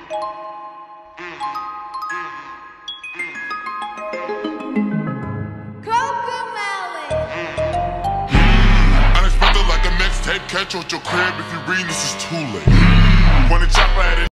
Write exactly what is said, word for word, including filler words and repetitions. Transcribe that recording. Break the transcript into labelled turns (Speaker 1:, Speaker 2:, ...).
Speaker 1: Unexpected like a mixtape, catch you at your crib if you read this is too late. When the chopper at it.